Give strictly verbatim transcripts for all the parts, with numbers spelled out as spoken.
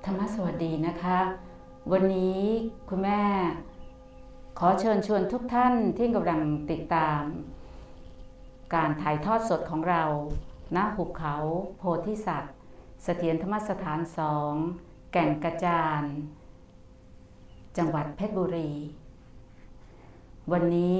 ธรรมสวัสดีนะคะวันนี้คุณแม่ขอเชิญชวนทุกท่านที่กำลังติดตามการถ่ายทอดสดของเราณหุบเขาโพธิสัตว์เสถียรธรรมสถานสองแก่งกระจานจังหวัดเพชรบุรีวันนี้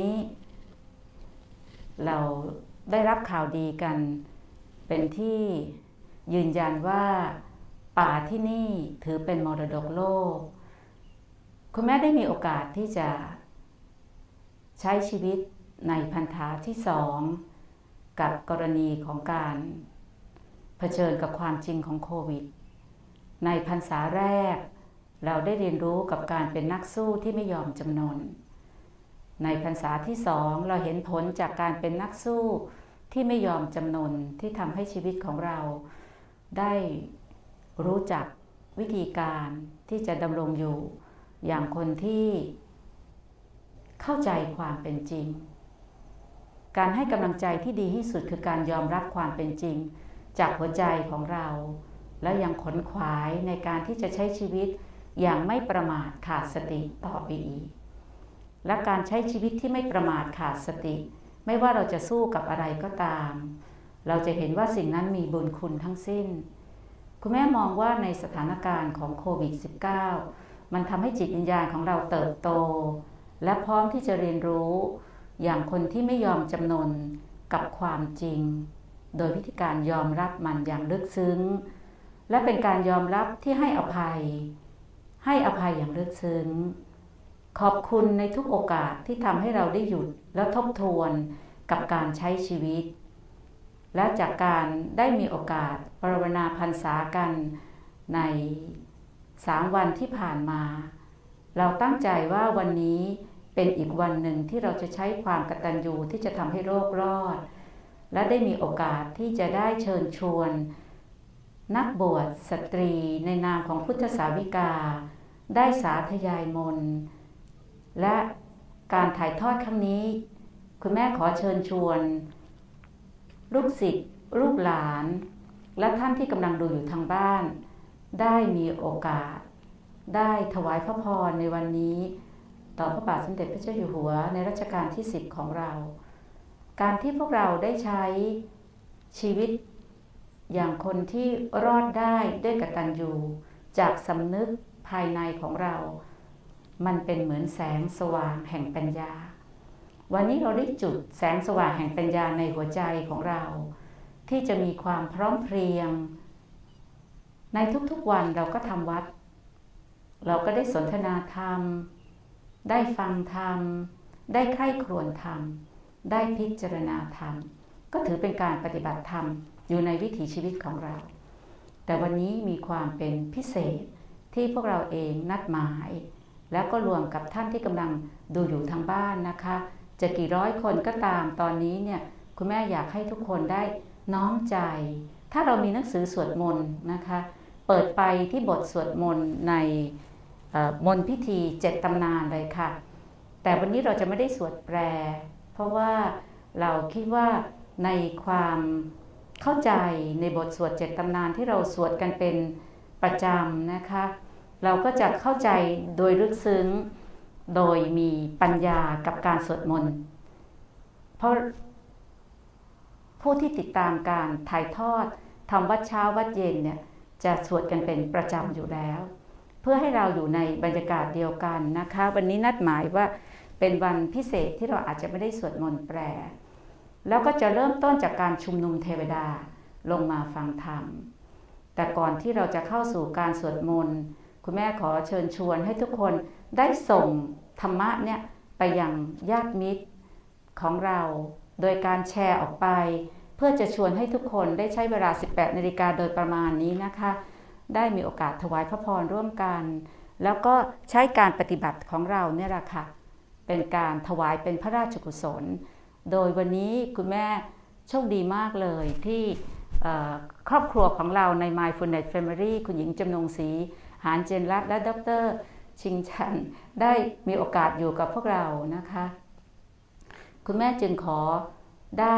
เราได้รับข่าวดีกันเป็นที่ยืนยันว่าป่าที่นี่ถือเป็นมรดกโลกคุณแม่ได้มีโอกาสที่จะใช้ชีวิตในพรรษาที่สองกับกรณีของการเผชิญกับความจริงของโควิดในพรรษาแรกเราได้เรียนรู้กับการเป็นนักสู้ที่ไม่ยอมจำนนในพรรษาที่สองเราเห็นผลจากการเป็นนักสู้ที่ไม่ยอมจำนนที่ทำให้ชีวิตของเราได้รู้จักวิธีการที่จะดำรงอยู่อย่างคนที่เข้าใจความเป็นจริงการให้กำลังใจที่ดีที่สุดคือการยอมรับความเป็นจริงจากหัวใจของเราและยังขนขวายในการที่จะใช้ชีวิตอย่างไม่ประมาทขาดสติต่อไปอีกและการใช้ชีวิตที่ไม่ประมาทขาดสติไม่ว่าเราจะสู้กับอะไรก็ตามเราจะเห็นว่าสิ่งนั้นมีบุญคุณทั้งสิ้นคุณแม่มองว่าในสถานการณ์ของโควิด สิบเก้า มันทำให้จิตวิญญาณของเราเติบโตและพร้อมที่จะเรียนรู้อย่างคนที่ไม่ยอมจำนนกับความจริงโดยวิธีการยอมรับมันอย่างลึกซึ้งและเป็นการยอมรับที่ให้อภัยให้อภัยอย่างลึกซึ้งขอบคุณในทุกโอกาสที่ทำให้เราได้หยุดและทบทวนกับการใช้ชีวิตและจากการได้มีโอกาสปรารถนาพรรษากันในสามวันที่ผ่านมาเราตั้งใจว่าวันนี้เป็นอีกวันหนึ่งที่เราจะใช้ความกตัญญูที่จะทำให้โลกรอดและได้มีโอกาสที่จะได้เชิญชวนนักบวชสตรีในนามของพุทธสาวิกาได้สาธยายมนต์และการถ่ายทอดครั้งนี้คุณแม่ขอเชิญชวนลูกศิษย์ลูกหลานและท่านที่กำลังดูอยู่ทางบ้านได้มีโอกาสได้ถวายพระพรในวันนี้ต่อพระบาทสมเด็จพระเจ้าอยู่หัวในรัชกาลที่สิบของเราการที่พวกเราได้ใช้ชีวิตอย่างคนที่รอดได้ด้วยกตัญญูจากสำนึกภายในของเรามันเป็นเหมือนแสงสว่างแห่งปัญญาวันนี้เราได้จุดแสงสว่างแห่งปัญญาในหัวใจของเราที่จะมีความพร้อมเพรียงในทุกๆวันเราก็ทำวัดเราก็ได้สนทนาธรรมได้ฟังธรรมได้ใคร่ครวญธรรมได้พิจารณาธรรมก็ถือเป็นการปฏิบัติธรรมอยู่ในวิถีชีวิตของเราแต่วันนี้มีความเป็นพิเศษที่พวกเราเองนัดหมายแล้วก็รวมกับท่านที่กำลังดูอยู่ทางบ้านนะคะจะกี่ร้อยคนก็ตามตอนนี้เนี่ยคุณแม่อยากให้ทุกคนได้น้อมใจถ้าเรามีหนังสือสวดมนต์นะคะเปิดไปที่บทสวดมนต์ในมนต์พิธีเจ็ดตำนานเลยค่ะแต่วันนี้เราจะไม่ได้สวดแปลเพราะว่าเราคิดว่าในความเข้าใจในบทสวดเจ็ดตำนานที่เราสวดกันเป็นประจำนะคะเราก็จะเข้าใจโดยลึกซึ้งโดยมีปัญญากับการสวดมนต์เพราะผู้ที่ติดตามการถ่ายทอดทำวัดเช้าวัดเย็นเนี่ยจะสวดกันเป็นประจำอยู่แล้วเพื่อให้เราอยู่ในบรรยากาศเดียวกันนะคะวันนี้นัดหมายว่าเป็นวันพิเศษที่เราอาจจะไม่ได้สวดมนต์แปลแล้วก็จะเริ่มต้นจากการชุมนุมเทวดาลงมาฟังธรรมแต่ก่อนที่เราจะเข้าสู่การสวดมนต์คุณแม่ขอเชิญชวนให้ทุกคนได้ส่งธรรมะเนี่ยไปยังญาติมิตรของเราโดยการแชร์ออกไปเพื่อจะชวนให้ทุกคนได้ใช้เวลา สิบแปดนาฬิกาโดยประมาณนี้นะคะได้มีโอกาสถวายพระพรร่วมกันแล้วก็ใช้การปฏิบัติของเราเนี่ยแหละค่ะเป็นการถวายเป็นพระราชกุศลโดยวันนี้คุณแม่โชคดีมากเลยที่ครอบครัวของเราใน Mindfulness Family คุณหญิงจำนงศรีหานเจนรัตน์และดร.ชิงชันได้มีโอกาสอยู่กับพวกเรานะคะคุณแม่จึงขอได้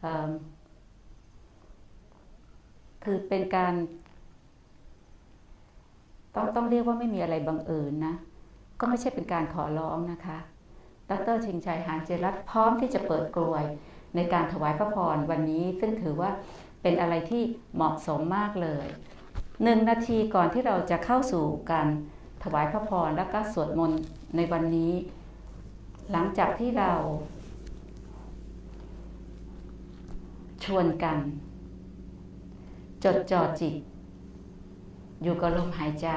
คือเป็นการต้องต้องเรียกว่าไม่มีอะไรบังเอิญนะก็ไม่ใช่เป็นการขอร้องนะคะดร.ชิงชัย หานเจรัตน์พร้อมที่จะเปิดกลวยในการถวายพระพรวันนี้ซึ่งถือว่าเป็นอะไรที่เหมาะสมมากเลยหนึ่งนาทีก่อนที่เราจะเข้าสู่การถวายพระพรและก็สวดมนต์ในวันนี้หลังจากที่เราชวนกันจดจ่อจิตอยู่กับลมหายใจ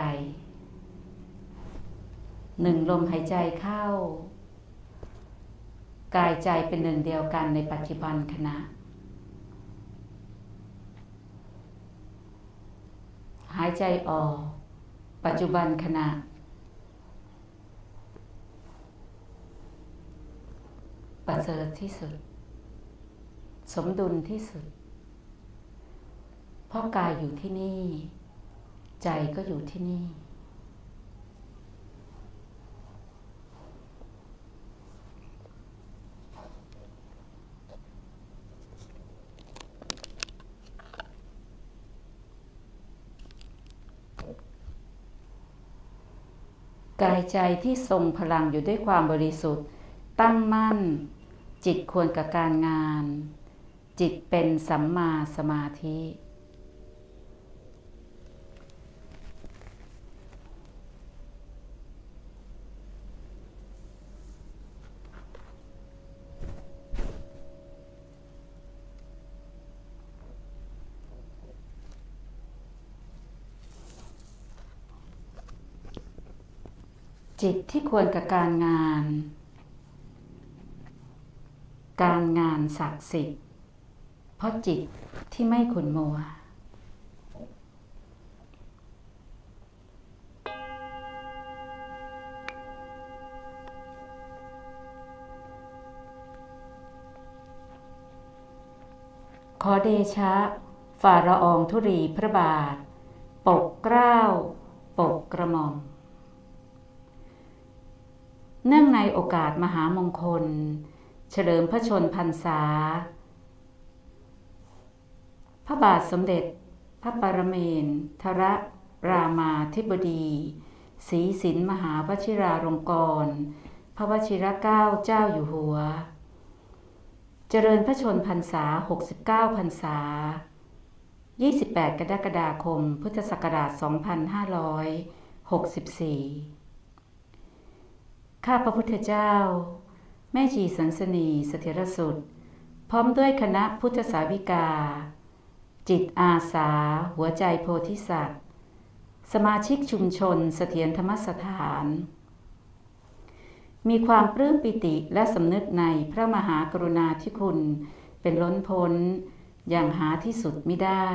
หนึ่งลมหายใจเข้ากายใจเป็นหนึ่งเดียวกันในปัจจุบันขณะหายใจออกปัจจุบันขณะประเสริฐที่สุดสมดุลที่สุดเพราะกายอยู่ที่นี่ใจก็อยู่ที่นี่กายใจที่ทรงพลังอยู่ด้วยความบริสุทธิ์ตั้งมั่นจิตควรกับการงานจิตเป็นสัมมาสมาธิจิตที่ควรกับการงานการงานศักดิ์สิทธิ์เพราะจิตที่ไม่ขุ่นมัวขอเดชะฝ่าละอองธุลีพระบาทปกเกล้าปกกระหม่อมเนื่องในโอกาสมหามงคลเฉลิมพระชนมพรรษาพระบาทสมเด็จพระปรเมนทรรามาธิบดีศรีสินมหาวชิราลงกรณ์พระวชิรเกล้าเจ้าอยู่หัวเจริญพระชนมพรรษาหกสิบเก้าพรรษายี่สิบแปดกรกฎาคมพุทธศักราชสองพันห้าร้อยหกสิบสี่ข้าพระพุทธเจ้าแม่ชีสันสนีเสถียรสุดพร้อมด้วยคณะพุทธสาวิกาจิตอาสาหัวใจโพธิสัตว์สมาชิกชุมชนเสถียรธรรมสถานมีความปลื้มปิติและสำนึกในพระมหากรุณาธิคุณเป็นล้นพ้นอย่างหาที่สุดมิได้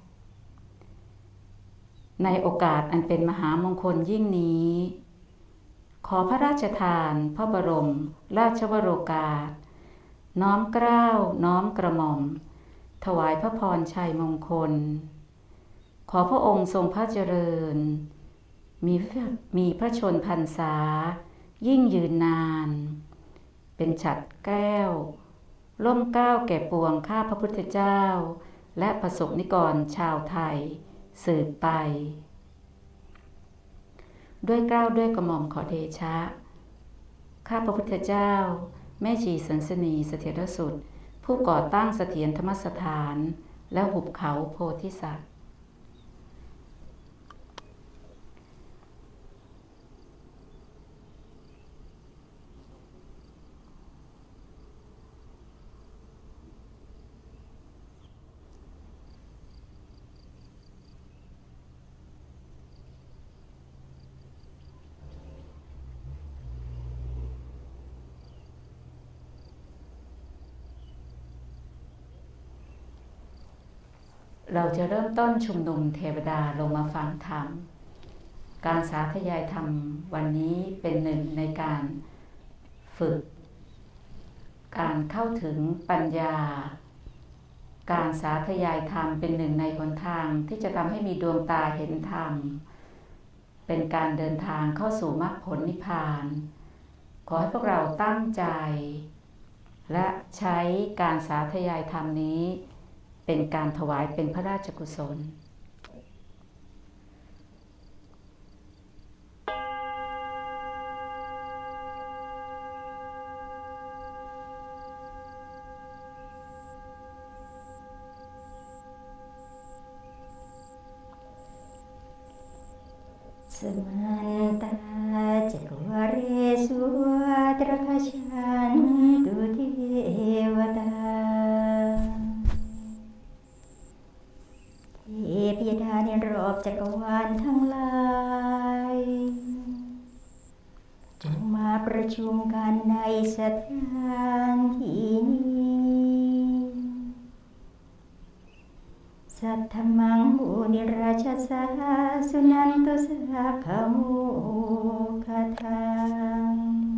ในโอกาสอันเป็นมหามงคลยิ่งนี้ขอพระราชทานพระบรมราชวโรกาสน้อมเกล้าน้อมกระหม่อมถวายพระพรชัยมงคลขอพระองค์ทรงพระเจริญมีมีพระชนมพรรษายิ่งยืนนานเป็นฉัตรแก้วร่มเกล้าแก่ปวงข้าพระพุทธเจ้าและประสบนิกรชาวไทยสืบไปด้วยเกล้าด้วยกระหม่อมขอเดชะข้าพระพุทธเจ้าแม่ชีสันสนีเสถียรสุดผู้ก่อตั้งเสถียรธรรมสถานและหุบเขาโพธิสัตว์ เราจะเริ่มต้นชุมนุมเทวดาลงมาฟังธรรมการสาธยายธรรมวันนี้เป็นหนึ่งในการฝึกการเข้าถึงปัญญาการสาธยายธรรมเป็นหนึ่งในหนทางที่จะทำให้มีดวงตาเห็นธรรมเป็นการเดินทางเข้าสู่มรรคผลนิพพานขอให้พวกเราตั้งใจและใช้การสาธยายธรรมนี้เป็นการถวายเป็นพระราชกุศล Semanta Cakwareswatra Kasyantu Devataเทพยดาในรอบจักรวาลทั้งหลายจงมาประชุมกันในสถานที่นี้สัทธมังมุนิราชสาสุนันตุสาขโมคทัง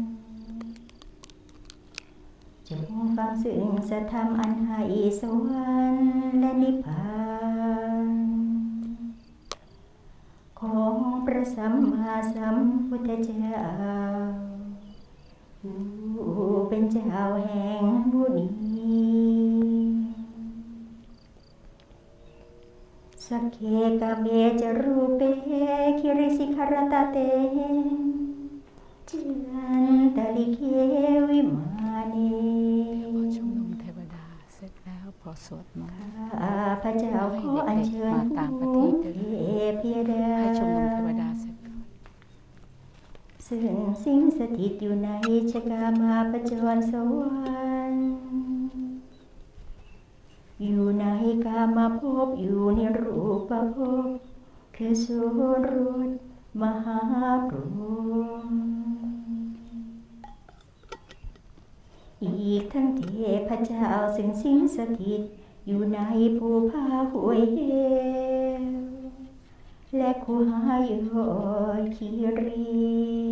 จงฟังซึ่งสัทธรรมอันให้สวรรค์และนิพพานของพระสัมมาสัมพุทธเจ้าผู้เป็นเจ้าแห่งบุญสักเคกะเมจรูเปคิริสิขารตเตจิลันตลิเควิมานีชุมนุมเทวดาเสร็จแล้วพอสวดมนต์ข้าพระเจ้าขออัญเชิญผู้เทพยดาให้ชุมนุมเทวดาเสร็จก่อนซึ่งสิงสถิตอยู่ในชกามาปจรสวรรค์อยู่ในกามาภพอยู่ในรูปภพคือสุรสมหาพรหมอีกทั้งเทพเจ้าซึ่งสิงสถิตอยู่ในภูผาห้วยเหวและคูหายอยคีรี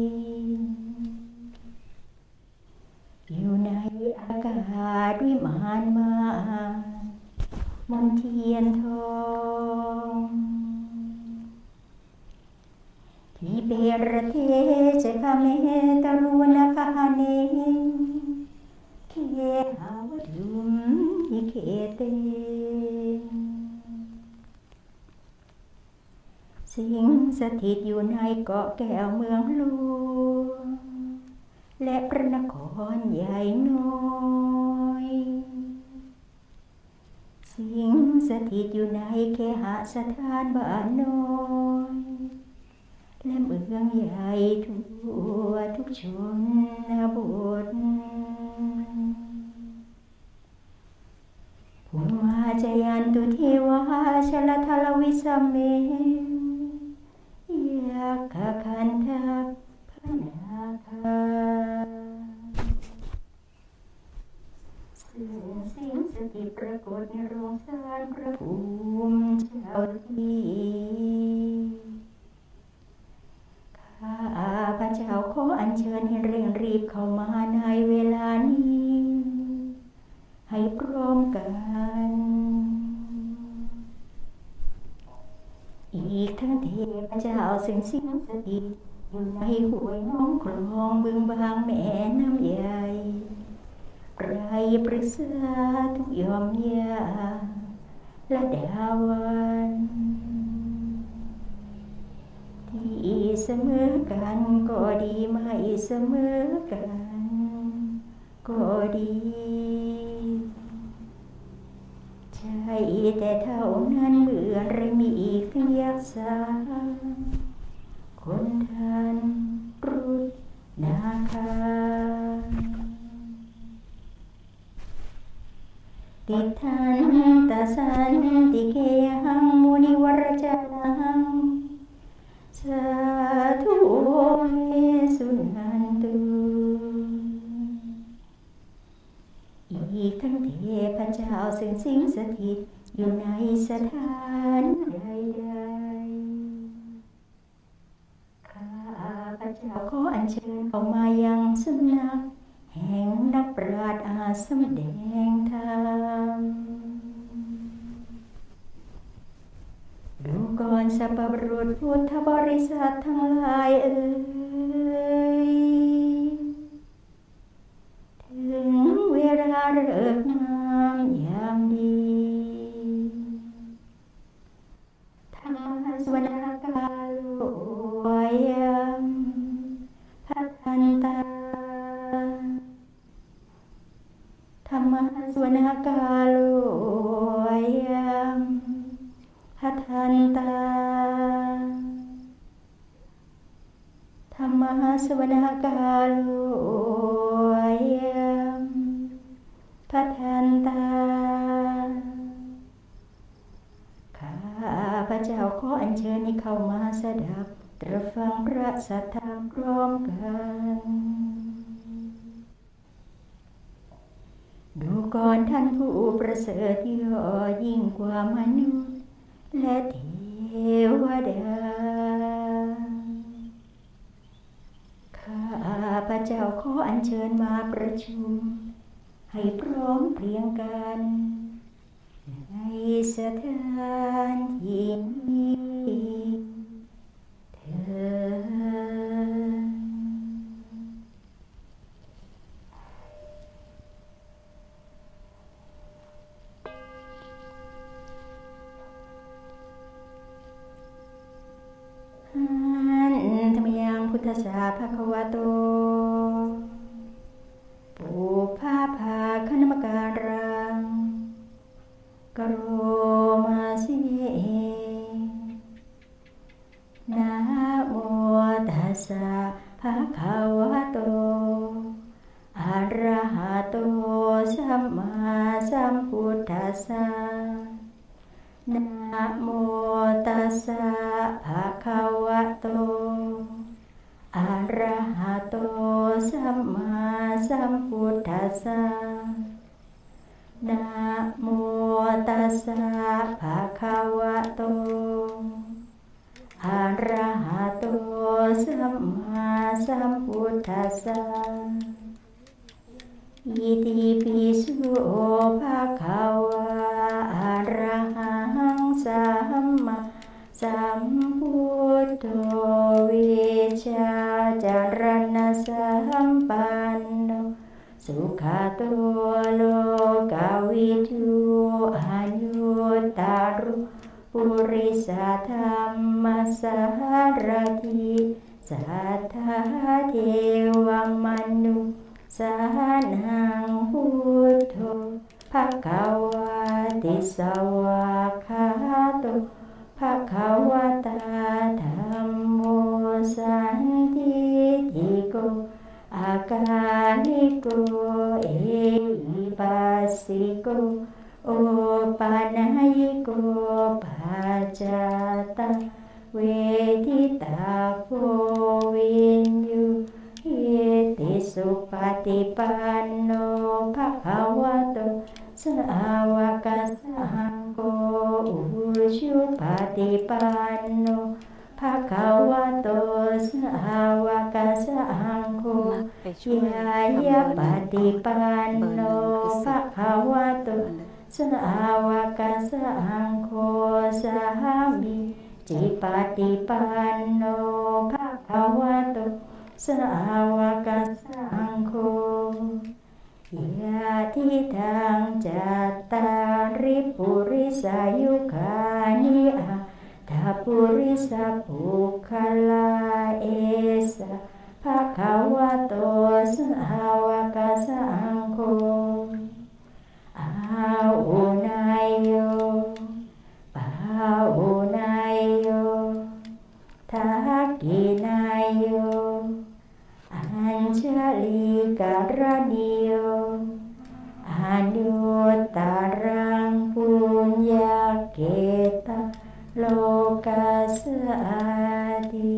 อยู่ในอากาศวิมานมามนเทียนทองที่เปรเทเจคเมตรุณคาเนเคหาวดุมหิเคเตสิงสถิตอยู่ในเกาะแก้วเมืองหลวงและพระนครใหญ่น้อยสิงสถิตอยู่ในเคหสถานบ้านน้อยและเมืองใหญ่ทั่วทุกชนบทภูมาจยันตุเทวาชลทลวิสัมเมยาคคันทัพพนาคาซึ่งสิงสถิตปรากฏในโรงสารพระภูมิเจ้าที่ข้าพระเจ้าขออัญเชิญให้เร่งรีบเข้ามาในเวลานี้ให้พร้อมกันอีกทั้งเทพเจ้าซึ่งสิงสถิตอยู่ในห้วยน้องคลองบึงบางแม่น้ำใหญ่ไพรปรึกษาทุกยอมยาและดาวันที่เสมอกันก็ดีไม่เสมอกันก็ดีใช่แต่เท่านั้นเมื่อไรมีอีกถึงยักษ์สาคนทันรุษนาคาติทันตสันติเกหังมุนิวรจนังสาธุเมสุนันตุอีกทั้งเทพเจ้าซึ่งสิงสถิตอยู่ในสถานใดๆข้าพระเจ้าขออัญเชิญเข้ามายังสำนักแห่งนักปราชญ์อาสมแดงธรรมดูก่อนสัพพบุรุษพุทธบริษัททั้งหลายเอ่ยถึงเวลาฤกษ์งามยามดีธรรมสวนากาโลยัมพัทันตาธรรมสวนากาโลยัมพัทันตาสวนากาลุยมพัทันตาข้าพระเจ้าขออัญเชิญให้เข้ามาสดับตรับฟังพระสัทธรรมพร้อมกันดูก่อนท่านผู้ประเสริฐยอดยิ่งกว่ามนุษย์และเทวดาข้าพระเจ้าขออัญเชิญมาประชุมให้พร้อมเพรียงกันในสถานที่นี้เถิดธรรมยังพุทธสาภควโตปุพพาภาคณมการังกโรมาสินะโมตัสสะภะคะวะโตอะระหะโตสัมมาสัมพุทธัสสะนะโมตัสสะภะคะวะโตอะระหะโตสัมมาสัมพุทธัสสะนะโมตัสสะภะคะวะโตอะระหะโตสัมมาสัมพุทธัสสะอิติปิโสภะคะวะอะระหังสัมมาสัมพุทโธวิชาจารณะสัมปันโนสุขโตโลกวิทูอายุตตารุปุริสธรรมสารถิสัทธาเทวมนุสานังพุทโธภควติสวากขาโตภควตาธัมโมสันทิฏฐิโกอากาลิโกเอหิปัสสิโกโอปานายิโกปัจจตังเวทิตาโพวินยูอิติสุปฏิปันโนภะคะวะโตสาวกสังโฆอุชุปฏิปันโนภะคะวะโตสาวกสังโฆยายาปฏิปันโนภะคะวะโตสาวกสังโฆสามีจิปฏิปันโนภะคะวะโตสาวกสังโฆยะทิทังจัตตาริปุริสายุคานิอาทาปุริสปุคลาเอสะภะคะวะโตสาวกสังโฆอาหุนายโยปาหุนายโยทักขินายโยอัญชลีการณิโยอนุตตรังปุญญเกตะโลกัสสติ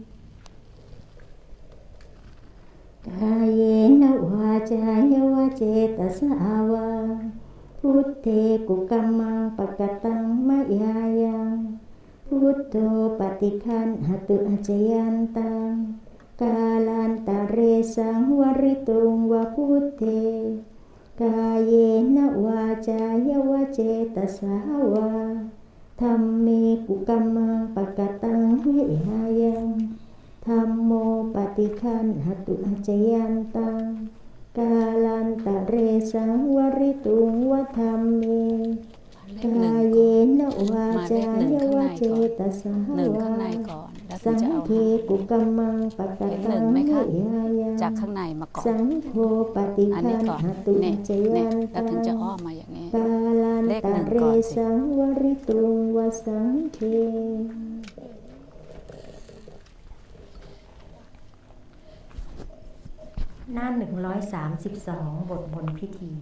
กายเยนวาจายวเจตสาวาพุทเทกุกัมมังปะกตังมะยายังพุทโธปฏิคันหตุอจยันตังกาลันตะเรสังวริตุงวะพุทเทกายเยนวาจายวเจตสาวาธัมเมกุกัมมังปะกตังมะยายังธัมโมปฏิคันหตุอจยันตังกาลันตะเรสังวริตุงวะธัมเมกายเยนวาจายวเจตสาวาสังเคกุกัมมังปะกตังมะยายังจากข้างในมาก่อนสังโฆปฏิคันหตุจยันตังแล้วถึงจะอ้อมมาอย่างนี้กาลันตะเรสังวริตุงวสังเคหน้าหนึ่งร้อยสามสิบสองบทบนพิธี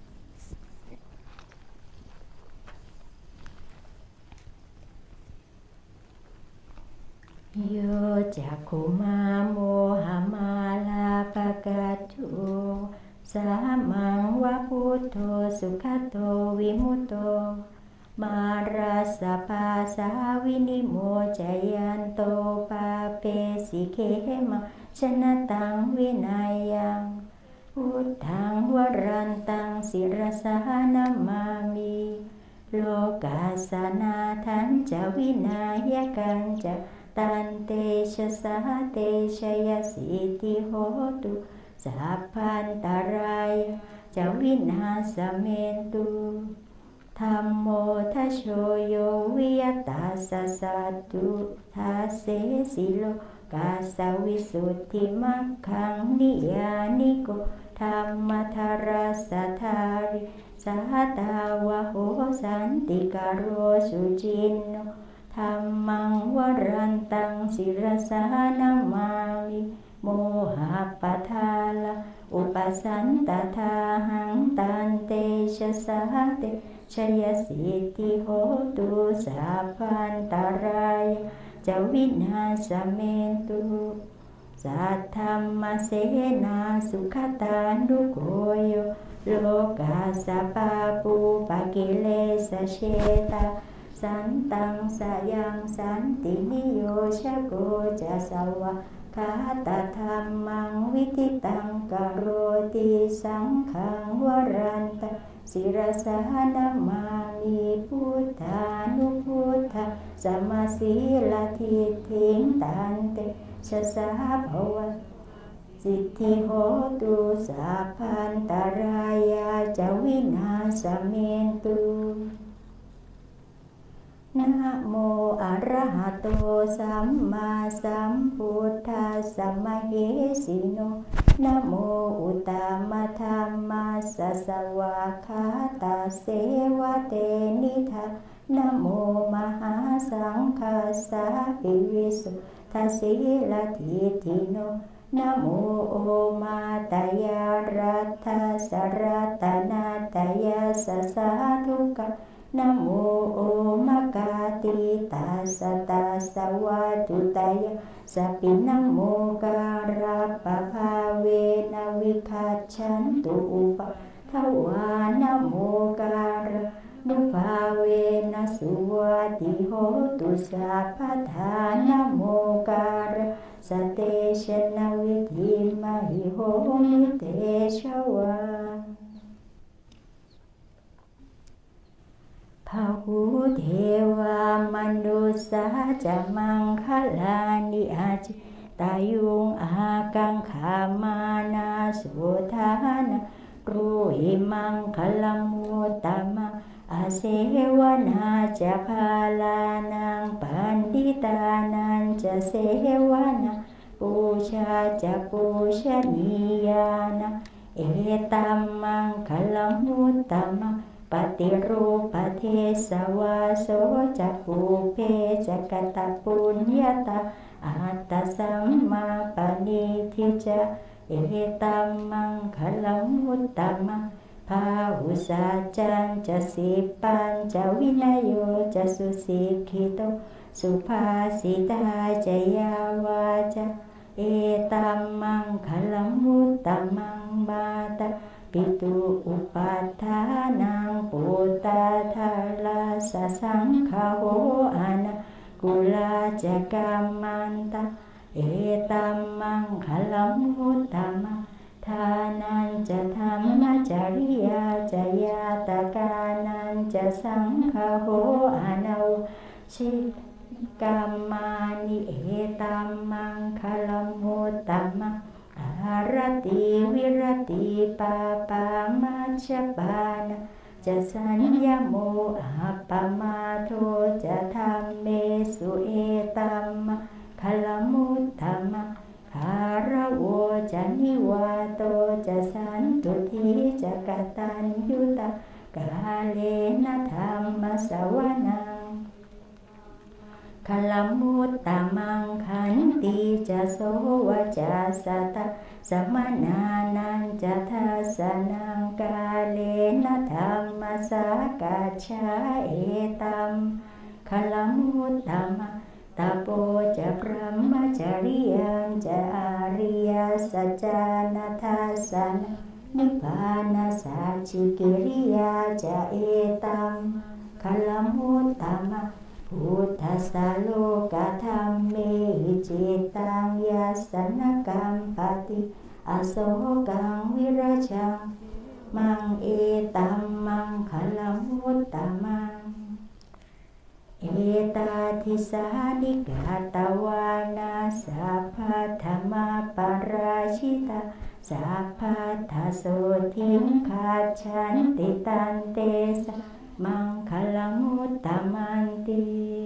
โยจักขุมาโมหมาลาปะกาตุสามังวะพุทโธสุขโตวิมุตโตมาราสปาสาวินิโมจยันโตปาเปสิเคมะชนะตังวินัยยังพุทธังวรันตังศิรสานามามิโลกาสนาทันจะวินัยกันจะตันเตชะสาเตชะยสิติโหตุสัพพันตรายจะวินาสเมนตุธัมโมทัชโชโยวิยตาสัสสตุทัสเสสิโลกาสวิสุทธิมัคคังนิยานิโกธัมมทารัสสทาริสาตาวะโหสันติกโรสุจินโนธัมมังวรันตังศิรสานามามิโมหะปะทาลาอุปสันตทาหังตันเตชะสาเตชยสิทธิโหตุสัพพันตรายจะวินาสเมนตุสัทธัมมเสนาสุขตานุโกโยโลกาสปาปูปะกิเลสเชตาสันตังสยังสันตินิโยชโกจะสวะคาตธรรมังวิทิตังกโรติสังขังวรันตศิรสานามามิพุทธานุพุทธสมาสีลทิทิงตันเตชะสาภวะสิทธิโหตุสัพพันตรายาจะวินาสเมนตุนะโมอะระหะโตสัมมาสัมพุทธัสสะมะเหสิโนนะโมอุตตมะธัมมัสสะสวากขาตาเสวะเตนิทานะโมมหาสังฆัสสะปิวิสุทธัสสิลทิทิโนนะโมโอมาตยารัตถสรัตนาตยาสสาธุกะนะโมโอมกาติตาสตาสวะตุตยะสัพพินะโมการะปะภาเวนะวิคัจฉันตุอุปทวานะโมการะนุภาเวนะสุวัติโหตุสัพพทานะโมการะสเตชะนะวิธิมหิโหมิเตชะวาภาหุเทวามนุสสาจะมังคลานิอาจิตายุงอากังขามานาสุธานะรูหิมังคลมุตตมะอาเสวนาจะพาลานังปันดิตานันจะเสวนาปูชาจะปูชนียานะเอตัมมังคลมุตตมะปฏิรูปเทสวาโสจักปูเพจักตะปุญญาตาอัตตสัมมาปณิทิจะเอตัมมังคลมุตตมะภาหุสาจันจะสิปัญจะวินัยโยจะสุสิกขิโตสุภาสิตาจะยาวาจะเอตัมมังคลมุตตมังมาตาปิตุอุปัฏฐานังปุตตาทาลาสสังฆโหอานะกุลาจะกัมมันตาเอตัมมังคลมุตตมังทานันจะธรรมจริยาจะยาตกานันจะสังฆโหอานะชิกัมมานิเอตัมมังคลมุตตมังอารติวิรติปาปามัชฌปานะจะสัญญโมอัปปมาโทจะธรรมเมสุเอตัมมังคลมุตตมังคารโวจะนิวาโตจะสันตุทิจะกตัญญูตากาเลนะธรรมสวนังคลมุตตมังขันติจะโสวจะสตะสมนานันจะทัสนังกาเลนะธรรมสากาชาเอตัมคลมุตตมังตาโปจะพรหมจริยังจะอาริยสัจจานาทัสสะนิพพานาสัจฉิกิริยาจะเอตัมคลมุตตมังพุทธัสสะโลกธัมเมหิจิตังยัสสนกัมปติอโศกังวิราชังมังเอตัมมังคลมุตตมังเอตาทิสานิกาตวานาสัพพะธรรมปราชิตาสัพพะทัสโสทิงขาชันติตันเตสะมังคลมุตตมันติ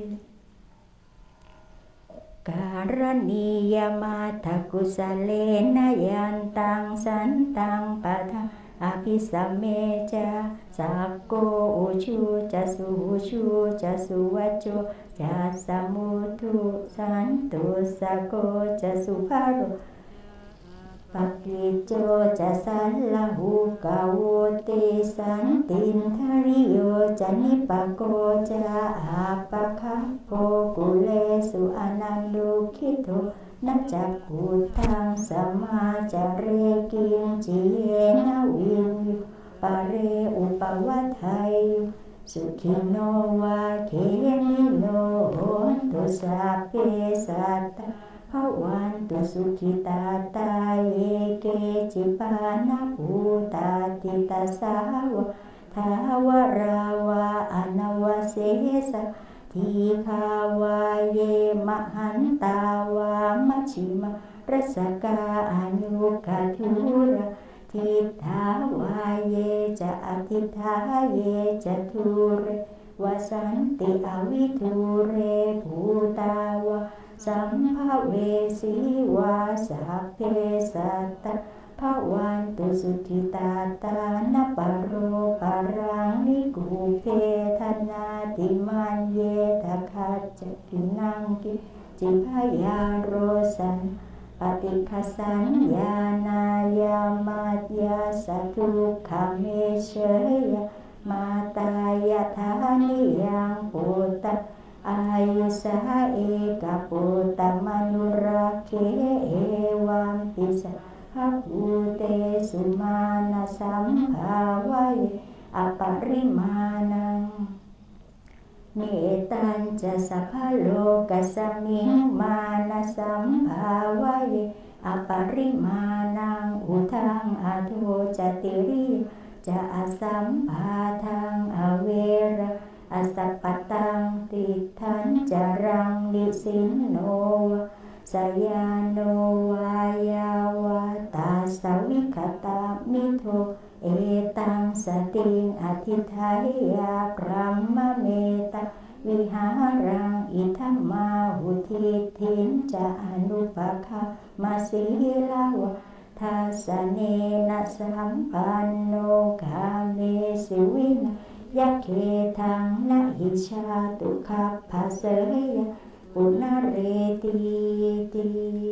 การณียมาทกุสเลนะยันตังสันตังปะทะอภิสัมเมจาสักโกอุชูจะสุชูจะสุวัจโจจะสมุทุสันตุสะโกจะสุภาโรปกิจโจจะสันละหูกาโวติสันตินทริโยจะนิปโกจะอาปะคะโกกุเลสุอนันดุขิโตนัจจกุทังสมาจาเรกินจิเยนะวินยุปะเรอุปวัฏไทยสุขิโนวาเขมิโนโหนตุสัพเพสัตตาภวันตุสุขิตาตาเยเกจิปานะภูตาติตาสาวะทาวราวาอนวเสสะทีคาวาเยมหันตาวามัชฌิมารัสกาอนุกาทุระทิฏฐาวาเยจะอทิฏฐาเยจะทุเรวสันติอวิทุเรภูตาวาสัมภเวสีวาสัพเพสัตตาภวันตุสุขิตาตานปโรปรังนิกุเพทนาติมันเยทะคัจจกินังกิจิพยาโรสันปฏิฆสัญญานายามัจยาสทุกขเมเชยมาตายะธานิยังปุตตะอายุสาเอกปุตตมนุราเคเอวัมปิสภะภูเตสุมาณสัมภาวะเยอปริมาณังเนตัญจะสัพพะโลกัสสมิงมานะสัมภาวะเยอปริมาณังอุทังอโทจติริจะอสัมภาทังอเวระอสัพพตังติทันจารังนิสินโนสยานโนวายาวาตาสวิคตามิโทเอตังสติงอธิทายาพรัมมเมตาวิหารังอิทัมมาหุทิทินจะอนุปคามาสีลาวะทัสเนนะสัมปันโนกาเมสิวินยัคเคทังนะหิชาตุขัพพะเสยปุณเรติติ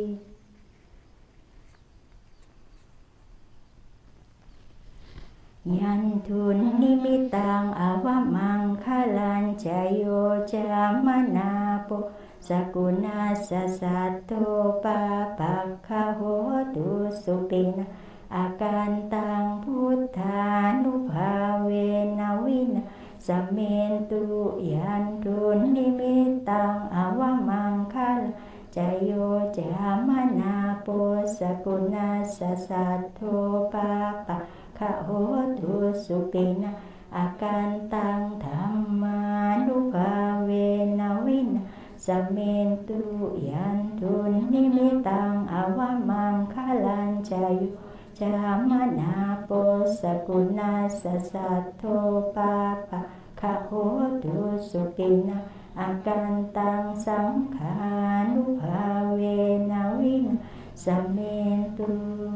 ยันทุนนิมิตังอวมังคลัญจโยจามนาโปสกุณาสสัตโตปาปัคคะโหตุสุปินะอาการตังพุทธานุภาเวนะวินะสเมนตุยันทุนนิมิตังอวมังคลัญจโยจามนาโปสกุณาสสัตโตปาปัคคะโหตุสุปินะอาการตังธรรมานุภาเวนะวินะสเมนตุยันทุนนิมิตังอวมังคลัญจโยจามนาโปสกุณาสสัตโตปาปัคคะโหตุสุปินะอาการตังสังขานุภาเวนะวินะสเมนตุ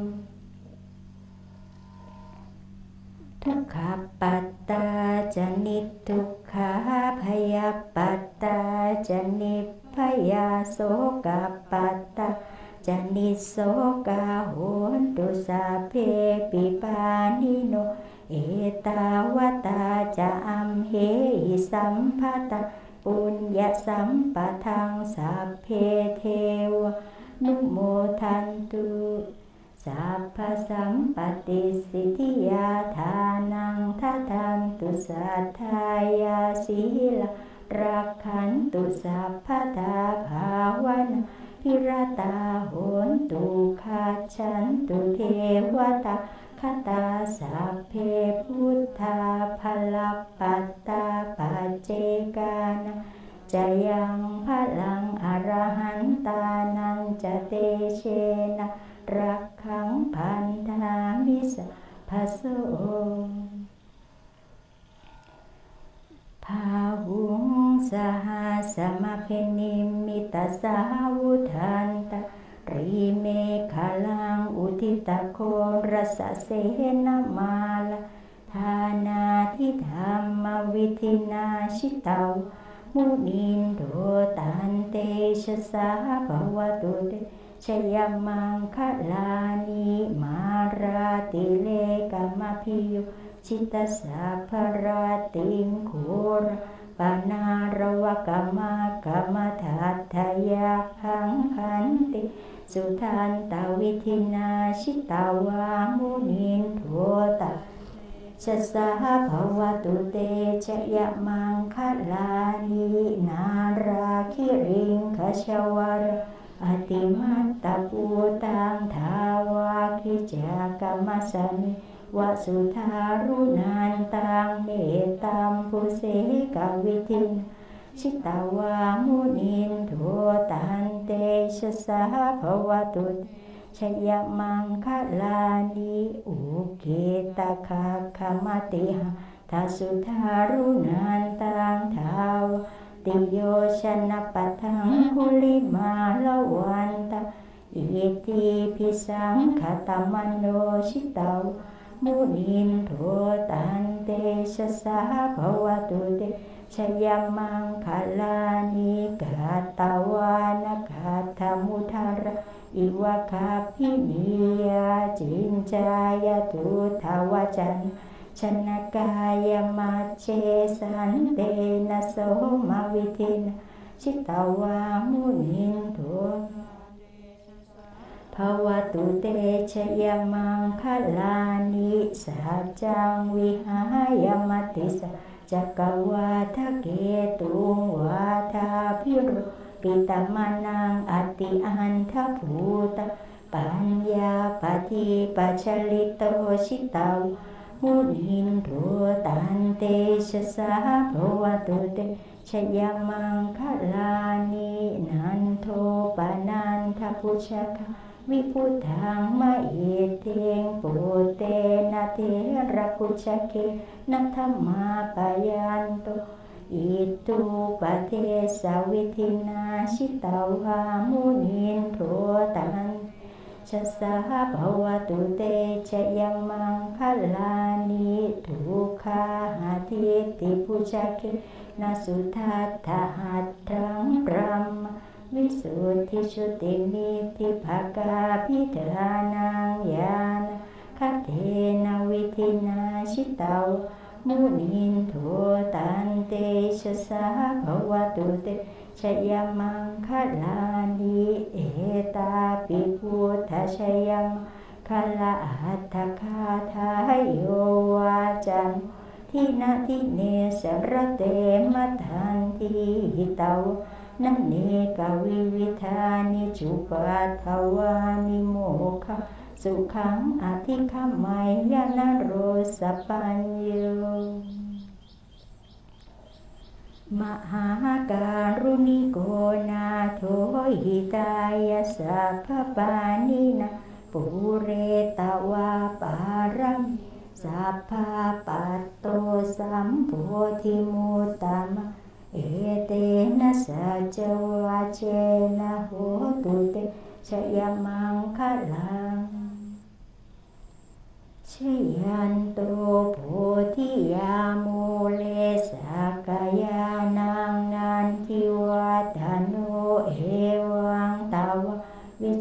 ทุกขปัตตาจะนิทุกขาพยปัตตาจะนิพยาโสกัปปัตตาจานิโสกาโหนตุสัพเพปิปานิโนเอตาวตาจะอัมเหหิสัมภตาปุญญสัมปทังสัพเพเทวะนุโมทันตุสัพพสัมปติสิทธิยาทานังทัตถันตุสัทธายาสีลารักขันตุสัพพทาภาวนาพิรตาโหนตุขัจฉันตุเทวตาคตาสัพเพพุทธาภลัปปัตตาปัจเจกานะจะยังพลังอรหันตานันจะเตเชนะรักขังพันธามิสภโสภาหุงสหัสมะเพนิมิตาสาวุทันตารีเมฆลังอุทิตโครสเสนามาลาทานาทิธรรมวิธินาชิตาวมุนินโดตันเตชะสาภวตุเตชยมังคลานิมาราติเลกามพิโยชิตสัพพราติงโครปานารวกามากามทัตถยาขังขันติสุทันตวิธินาชิตาวามุนินโทตาชะสาภวตุเตชยมังคลานินาราคิริงคชวรอติมัตตปูตังทาวาคิจากรรมสนิวสุธารุนันตังเมตตัมปุเสกวิธินชิตาวามุนินโทตันเตชะสาภวตุชยมังคลานิอุเกตคาคามติหะทัสุธารุนันตังทาวติโยชนะปัทังคุลิมาลวันตาอิติพิสังขตมโนชิตาวมุนินโทตันเตชะสาภวตุเตชยมังคลานิกาตาวานกาธมุทาระอิวะคาพินิยาจินจายตุทาวจันชนะกายมัจเจสันเตนะโสมาวิธินชิตาวามุนินโทภวตุเตชยมังคลานิสัจจังวิหายมติสจักวาทะเกตุงวาทาพิรุปิตามานังอติอันทภูตปัญญาปฏิปัจฉลิโตชิตาวมุนินโทตันเตชะสาภวตุเตชยมังคลานินันโทปนันทพุชคะวิพุทธังมะเอเตงปุเตนะเทระพุชเกนะธัมมาปยันโตอิตุปเทสวิธินาชิตาวามุนินโทตันชะสาภวตุเตชยมังคลานิทุกขาหาทิติพุชเกนะสุทัตถะหัตถังพรัมวิสุทธิชุติมิติภกาพิธานังญาณคัตเทนะวิธินาชิตาวมุนินโทตันเตชะสาภวตุเตชยมังคลานิเอตาปิพุทธชยมคลาหัตถคาทายโยวาจันทินาทิเนสรเตมัทันทิหิตาวนันเนกวิวิธานิจุปัฏฐวานิโมฆะสุขังอธิคมัยยนโรสปัญโยมหาการุณิโกนาโถหิตายาสัพพปานินาปุเรตวาปารัมสัพพปัตโตสัมโพธิมุตตมะเอเตนะสัจวาเจนะโหตุเตชยมังคลังชยันโตโพธิยามูเลสักกายานังนันทิวัฏโนเอ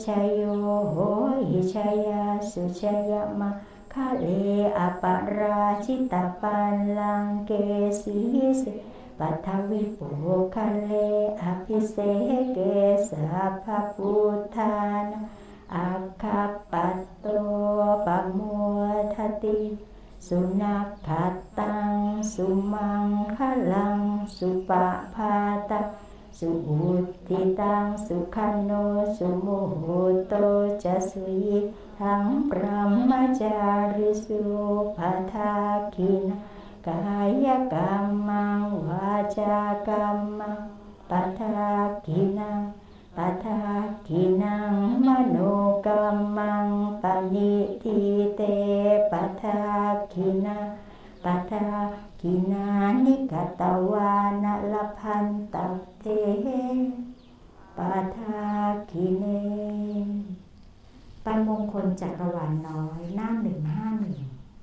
ชัยโยโหหิชัยาสุชัยมะคะเลอปราชิตาปัลลังเกสีเสปัทวิปุคะเลอภิเสเกสัพพพุทธานะอัคคปัตโตปะโมทติสุนัขขัตตังสุมังคลังสุปะพาตะสุอุตติตังสุขันโนสุโมโหโตจะสุยิทังพระมจาริสุภาทาคินกายกรรมังวาจากรรมังปัทาคินังปัทาคินังมโนกรรมังปณิทิเตปัทาคินาปัทาคินานิกตวานะละพันตัพเทปัทาคิเนปันมงคลจักรวาลน้อยหน้าหนึ่งห้าหนึ่ง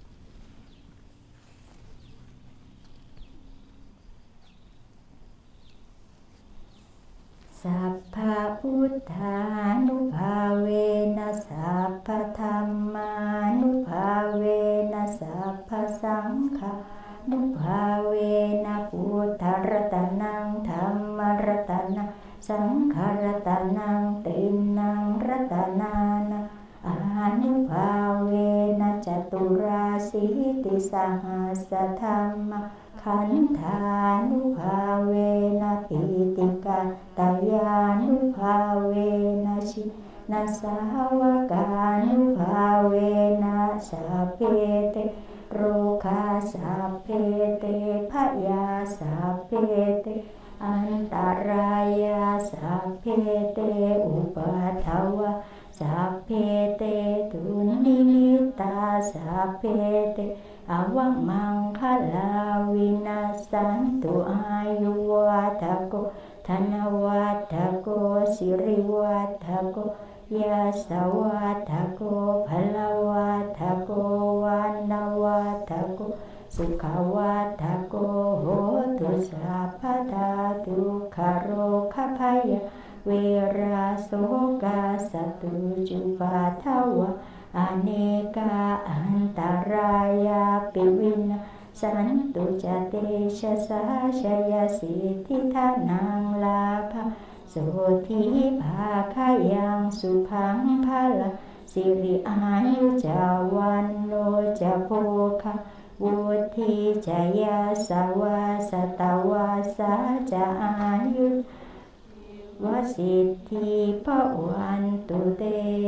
สัพพะพุทธานุภาเวนะสัพพะธัมมานุภาเวนะสัพพะสังฆานุภาเวนะพุทธรัตนังธัมมรัตนังสังฆรัตนังตินังรัตนานะอานุภาเวนะจตุราสีติสหัสธัมมขันธานุภาเวนะปิติกาตายานุภาเวนะชินาสาวกานุภาเวนะสัพเพเตโรคาสัพเพเตพยาสัพเพเตอันตรายาสัพเพเตอุปัฏฐวะสัพเพเตทุนิมิตาสัพเพเตอวังมังคลาวินาสันตุอายุวัฏโกธนวัฏโกสิริวัฏโกยาสวัฏโกพลวัฏโกวันนวัฏโกสุขวัฏโกโหตุสัพพทาทุกขโรคภัยเวราโสกาสตุจุปาทวะอเนกาอันตรายาปิวินาสันตุจเตชะสาชยสิทธิธานังลาภโสทิภาคายังสุพังพลาสิริอายุจาวันโนจะโภคะวุฒิจยาสวาสตวาสาจะอายุวสิทธิภวันตุเต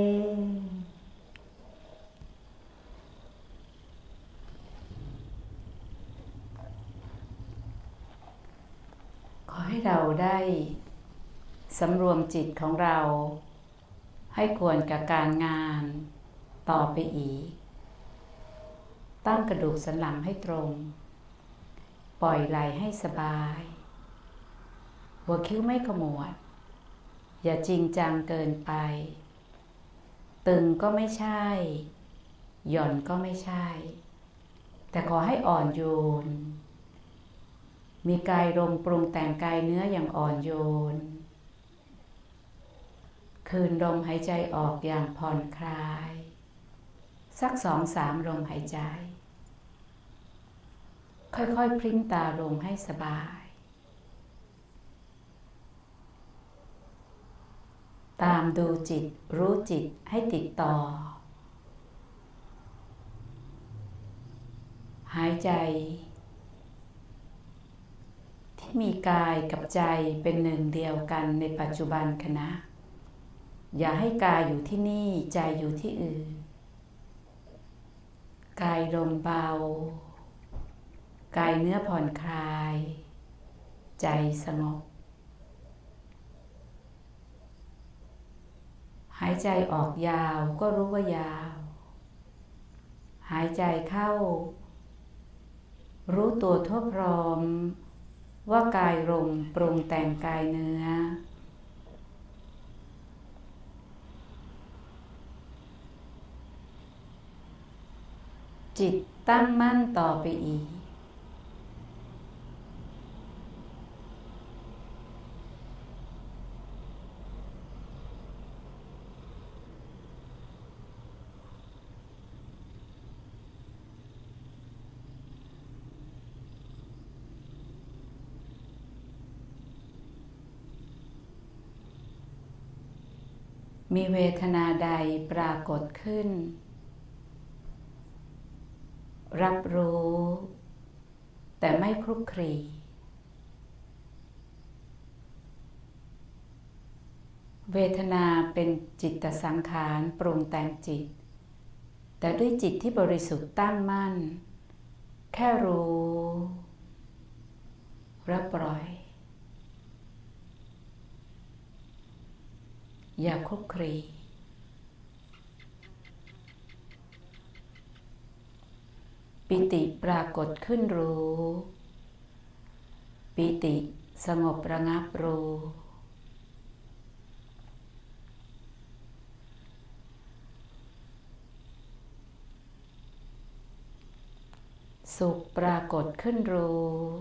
ขอให้เราได้สำรวมจิตของเราให้ควรกับการงานต่อไปอีกตั้งกระดูกสันหลังให้ตรงปล่อยไหล่ให้สบายหัวคิ้วไม่ขมวดอย่าจริงจังเกินไปตึงก็ไม่ใช่หย่อนก็ไม่ใช่แต่ขอให้อ่อนโยนมีกายลมปรุงแต่งกายเนื้ออย่างอ่อนโยนคืนลมหายใจออกอย่างผ่อนคลายสักสองสามลมหายใจค่อยๆพลิ้งตาลงให้สบายตามดูจิตรู้จิตให้ติดต่อหายใจที่มีกายกับใจเป็นหนึ่งเดียวกันในปัจจุบันขณะอย่าให้กายอยู่ที่นี่ใจอยู่ที่อื่นกายลมเบากายเนื้อผ่อนคลายใจสงบหายใจออกยาวก็รู้ว่ายาวหายใจเข้ารู้ตัวทั่วพร้อมว่ากายลมปรุงแต่งกายเนื้อจิตตั้งมั่นต่อไปอีกมีเวทนาใดปรากฏขึ้นรับรู้แต่ไม่คลุกคลีเวทนาเป็นจิตสังขารปรุงแต่งจิตแต่ด้วยจิตที่บริสุทธิ์ตั้งมั่นแค่รู้และปล่อยอย่าคลุกคลีปิติปรากฏขึ้นรู้ปิติสงบระงับรู้สุขปรากฏขึ้นรู้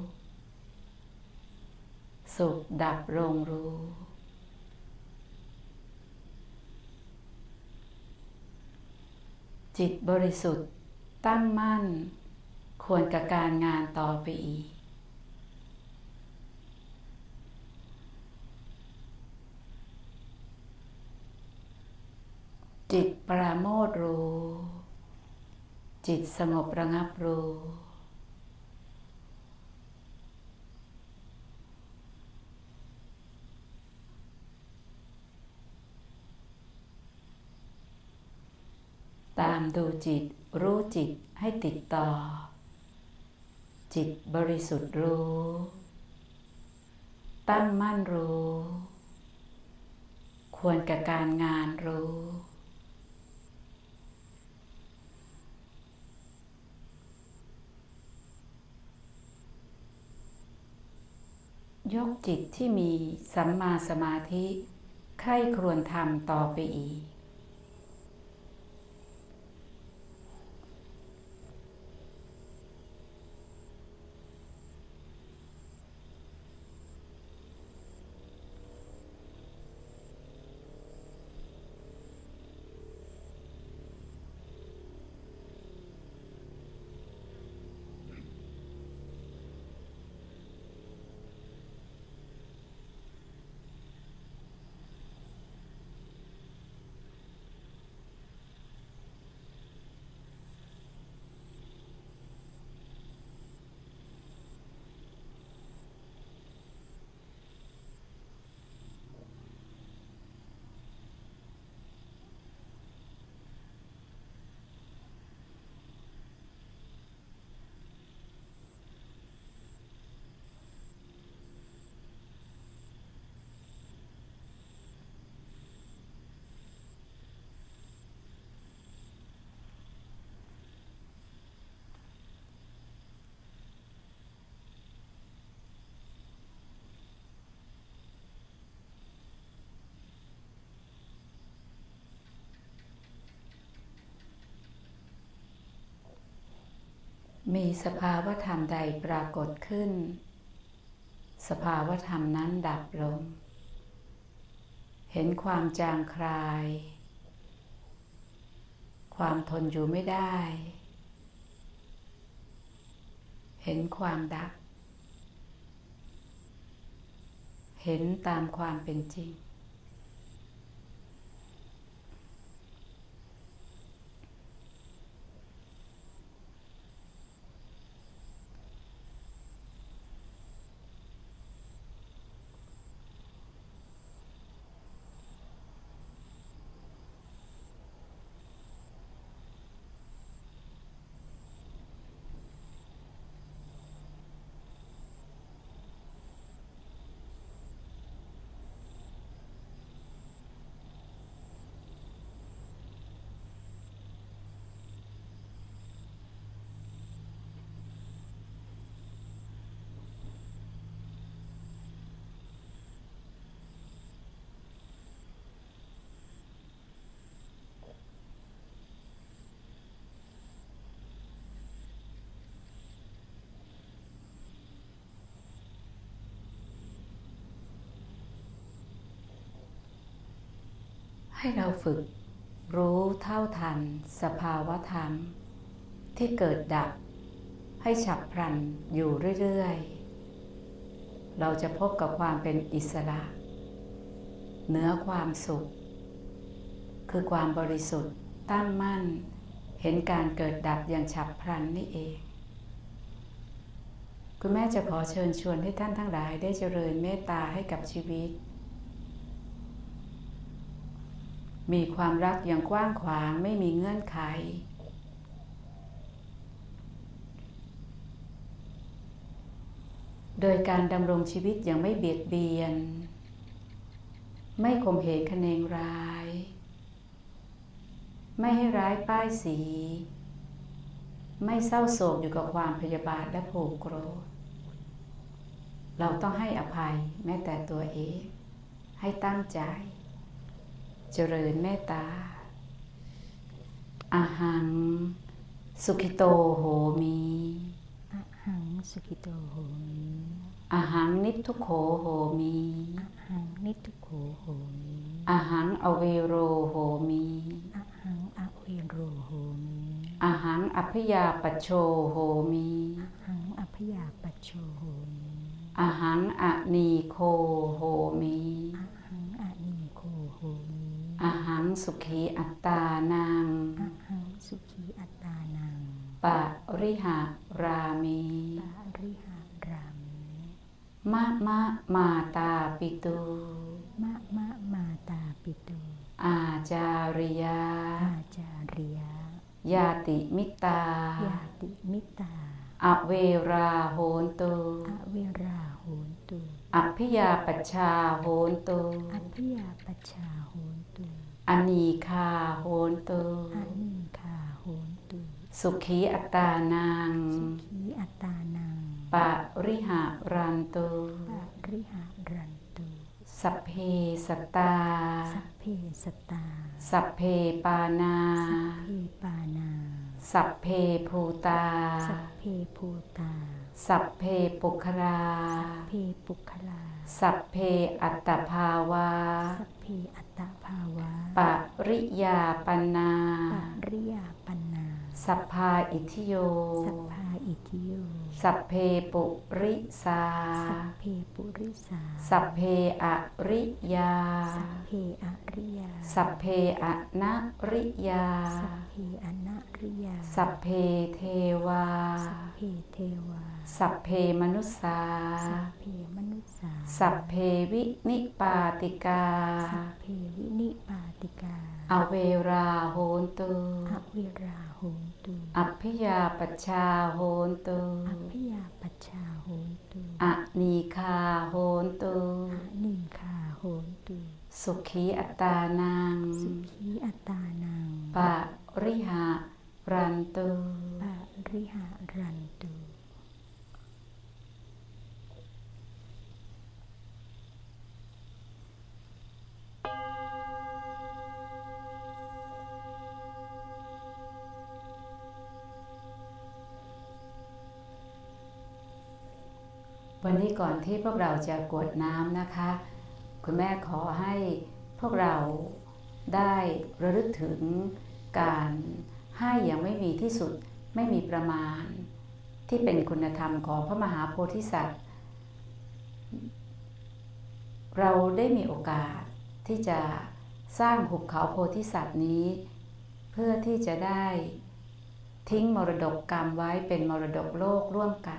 สุขดับลงรู้จิตบริสุทธิ์ตั้งมั่นควรกับการงานต่อไปอีกจิตปราโมทย์รู้จิตสงบระงับรู้ตามดูจิตรู้จิตให้ติดต่อจิตบริสุทธิ์รู้ตั้งมั่นรู้ควรกับการงานรู้ยกจิตที่มีสัมมาสมาธิใคร่ครวญทำต่อไปอีกมีสภาวธรรมใดปรากฏขึ้นสภาวธรรมนั้นดับลงเห็นความจางคลายความทนอยู่ไม่ได้เห็นความดับเห็นตามความเป็นจริงให้เราฝึกรู้เท่าทันสภาวธรรมที่เกิดดับให้ฉับพลันอยู่เรื่อยๆเราจะพบกับความเป็นอิสระเหนือความสุขคือความบริสุทธิ์ตั้งมั่นเห็นการเกิดดับอย่างฉับพลันนี่เองคุณแม่จะขอเชิญชวนให้ท่านทั้งหลายได้เจริญเมตตาให้กับชีวิตมีความรักอย่างกว้างขวางไม่มีเงื่อนไขโดยการดำรงชีวิตอย่างไม่เบียดเบียนไม่ข่มเหงคะเนงร้ายไม่ให้ร้ายป้ายสีไม่เศร้าโศกอยู่กับความพยาบาทและผูกโกรธเราต้องให้อภัยแม้แต่ตัวเองให้ตั้งใจเจริญเมตตาอะหังสุขิโตโหมิอะหังสุขิโตโหมิอะหังนิพทุโขโหมิอะหังนิพทุโขโหมิอะหังอเวโรโหมิอะหังอเวโรโหมิอะหังอัพยาปัชโชโหมิอะหังอัพยาปัชโชโหมิอะหังอะนีโคโหมิอะหังอะนีโคโหมิอะหังสุขีอัตตานังอะหังสุขีอัตตานังปะริหารามิปะริหารามิมะมะมาตาปิตุมะมะมาตาปิตุอาจาริยาอาจาริยญาติมิตาญาติมิตาอเวราโหนตุอเวราโหนตุอภิยาปัชชาโหนตุอภิยาปัชชาโหนตุอนีคาโหนตุอนีคาโหนตุสุขีอัตตานังสุขีอัตตานังปะริหารันตุปะริหารันตุสัพเพสัตตาสัพเพสัตตาสัพเพปานาสัพเพปานาสัพเพภูตาสัพเพภูตาสัพเพปุคลาสัพเพปุคลาสัพเพอัตตภาวาสัพเพอัตตภาวาปริยาปนาปริยาปนาสัพพาอิทิโยสัพพาอิทิโยสัพเพปุริสาสัพเพปุริสาสัพเพอริยาสัพเพอริยาสัพเพอนะริยาสัพเพอนะริยาสัพเพเทวาสัพเพเทวาสัพเพมนุสสาสัพเพมนุสสาสัพเพวินิปาติกาสัพเพวินิปาติกาอเวราโหนตุอเวราโหนตุอัพพยาปัชชาโหนตุอัพพยาปัชชาโหนตุอะนีคาโหนตุอะนีคาโหนตุสุขีอัตตานังสุขีอัตตานังปะริหารันตุปะริหารันตุวันนี้ก่อนที่พวกเราจะกรวดน้ำนะคะคุณแม่ขอให้พวกเราได้ระลึกถึงการให้อย่างไม่มีที่สุดไม่มีประมาณที่เป็นคุณธรรมของพระมหาโพธิสัตว์เราได้มีโอกาสที่จะสร้างหุบเขาโพธิสัตว์นี้เพื่อที่จะได้ทิ้งมรดกกรรมไว้เป็นมรดกโลกร่วมกัน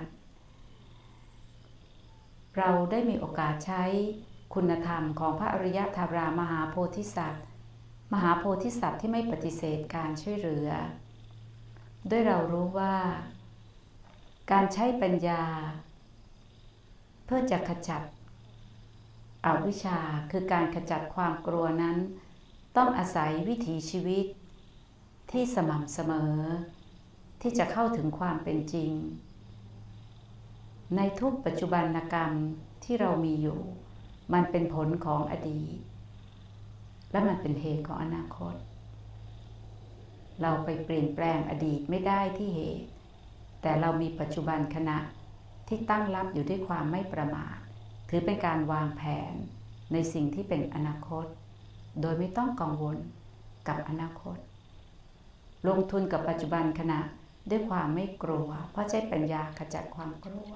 เราได้มีโอกาสใช้คุณธรรมของพระอริยธารามหาโพธิสัตว์มหาโพธิสัตว์ที่ไม่ปฏิเสธการช่วยเหลือด้วยเรารู้ว่าการใช้ปัญญาเพื่อจะขจัดอวิชชาคือการขจัดความกลัวนั้นต้องอาศัยวิถีชีวิตที่สม่ำเสมอที่จะเข้าถึงความเป็นจริงในทุกปัจจุบันกรรมที่เรามีอยู่มันเป็นผลของอดีตและมันเป็นเหตุของอนาคตเราไปเปลี่ยนแปลงอดีตไม่ได้ที่เหตุแต่เรามีปัจจุบันขณะที่ตั้งรับอยู่ด้วยความไม่ประมาทถือเป็นการวางแผนในสิ่งที่เป็นอนาคตโดยไม่ต้องกังวลกับอนาคตลงทุนกับปัจจุบันขณะด้วยความไม่กลัวเพราะใช้ปัญญาขจัดความกลัว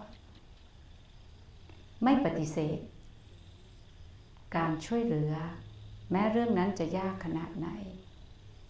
ไม่ปฏิเสธการช่วยเหลือแม้เรื่องนั้นจะยากขนาดไหน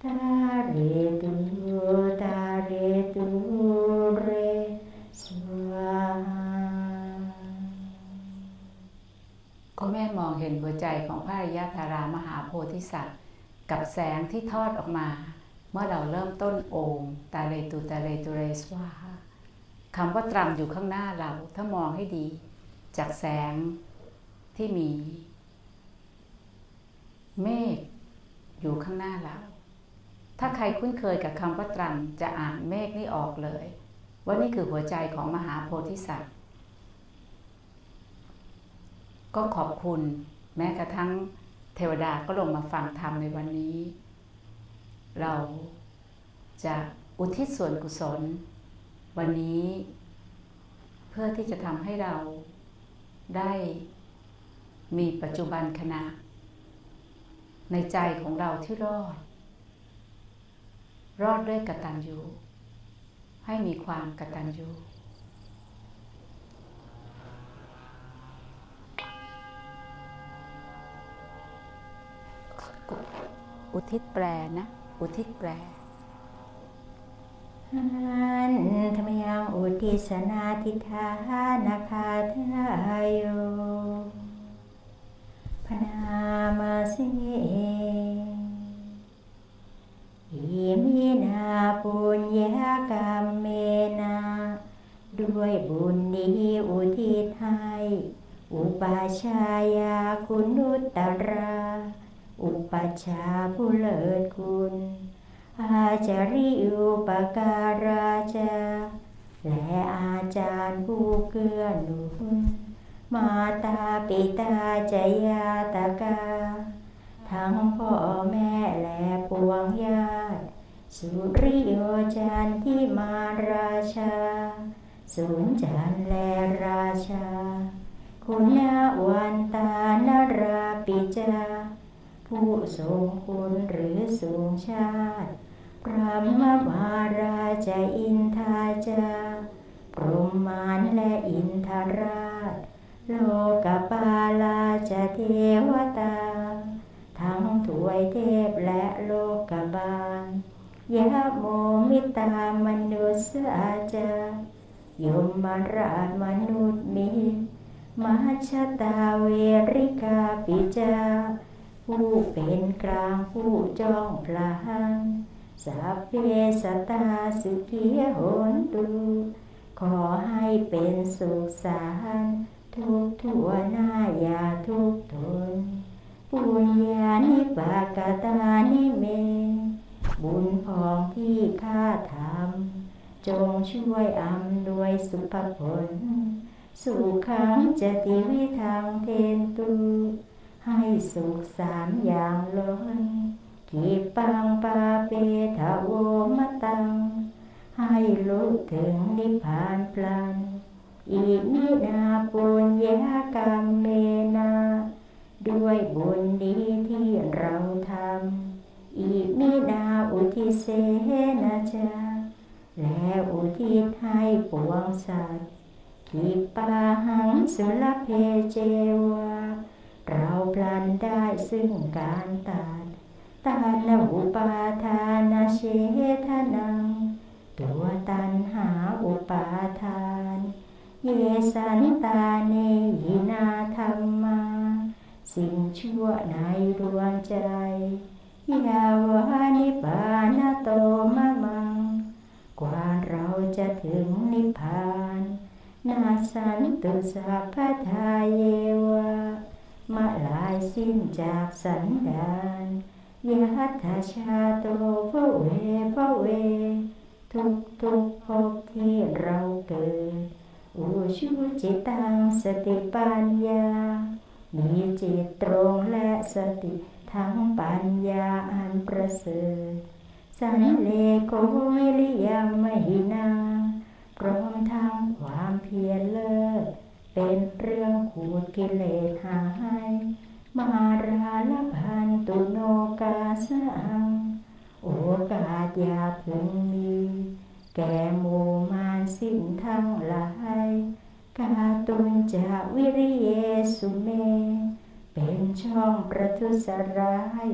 ตาเรตุตาเรตุเรสวาก็แม่มองเห็นหัวใจของพระอริยธารามหาโพธิสัตว์กับแสงที่ทอดออกมาเมื่อเราเริ่มต้นโอมตาเรตุตาเรตุเรสวาคำว่าตรัมอยู่ข้างหน้าเราถ้ามองให้ดีจากแสงที่มีเมฆอยู่ข้างหน้าเราถ้าใครคุ้นเคยกับคำว่าตรัมจะอ่านเมฆนี่ออกเลยว่านี่คือหัวใจของมหาโพธิสัตว์ก็ขอบคุณแม้กระทั่งเทวดาก็ลงมาฟังธรรมในวันนี้เราจะอุทิศส่วนกุศลวันนี้เพื่อที่จะทำให้เราได้มีปัจจุบันขณะในใจของเราที่รอดรอดด้วยกตัญญูให้มีความกตัญญูอุทิศแปลนะอุทิศแปลอันธรรมยังอุทิศนาทิธานาคาทายโยพนามาสิอิมินาปุญญากรรมเมนะด้วยบุญนี้อุทิศให้อุปชายาคุณุตตราอุปัชฌาย์ผู้เลิศคุณอาจาริอุปการาจาและอาจารย์ผู้เกื้อหนุนมาตาปิตาจยาตกาทั้งพ่อแม่และปวงญาติสุริโยจันที่มาราชาสุนจันและราชาคุณวันตานราปิจาผู้ทรงคุณหรือสูงชาติพระมมาราชอินทาจาพรหมานและอินทราชโลกปาลาจเทวตาทั้งถวยเทพและโลกบาลยะโมมิตามนุสสาจายมราชมนุษย์มิมหัชตาเวริกาปิจาผู้เป็นกลางผู้จ้องพลานสัพเพสัตตาสุขีโหนตุขอให้เป็นสุขสารทุกทั่วหน้าอย่าทุกทนปุญญานิปากตานิเมบุญพองที่ข้าทำจงช่วยอำนวยสุภผลสุขังจติวิทังเทนตุให้สุขสามอย่างล้นกิปังปาเปทะโวมะตังให้รู้ถึงนิพพานพลันอิมินาปุญญากรรมเมนาด้วยบุญดีที่เราทำอิมินาอุทิเสนะจาและอุทิศให้ปวงสัตว์กิปาหังสุลเพเจวาเราพลันได้ซึ่งการตัดตานะอุปาทานาเชทนังตัวตัณหาอุปาทานเยสันตาเนหินาธรรมาสิ่งชั่วในดวงใจยาวานิปานโตมะมังกว่าเราจะถึงนิพพานนาสันตุสัพพทาเยวะมาลายสิ้นจากสันดานยัตถาชาโตภเวภเวทุกทุกภพที่เราเกิดอุชุจิตังสติปัญญามีจิตตรงและสติทั้งปัญญาอันประเสริฐสันเลโกวิริยมหินาพร้อมทั้งความเพียรเลิศเป็นเรื่องขูดกิเลสหายมาราลพันตุโนกาสังโอกาสอย่าพึงมีแก่หมู่มารสิ้นทั้งหลายกาตุนจะวิริเยสุเมเป็นช่องประทุษร้าย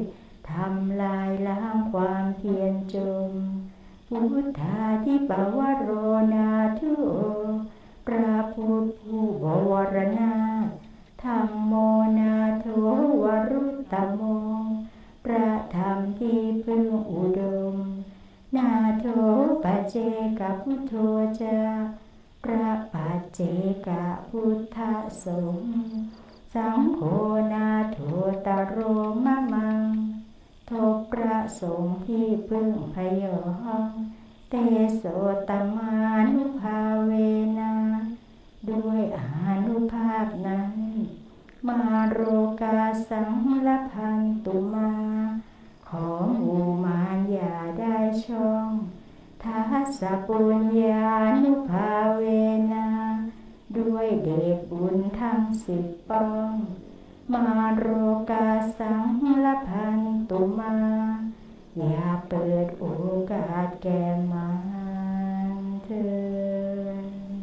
ทำลายล้างความเพียรจมพุทธาธิปวโรนาทุพระพุทธผู้บวรนาถธัมโมนาโถวรุตตโมพระธรรมที่พึ่งอุดมนาโถปัจเจกพุทโธจาพระปัจเจกพุทธสงฆ์สังโฆนาโถตโรมะมังทบพระสงฆ์ที่พึ่งพยองเตโสตมานุภาเวนะด้วยอานุภาพนั้นมาโรกาสังลพันตุมาขอหมู่มารอย่าได้ช่องทัสสะปุญญานุภาเวนะด้วยเดชบุญทั้งสิบป้องมาโรกาสังลพันตุมาอย่าเปิดโอกาสแก่มารเถิด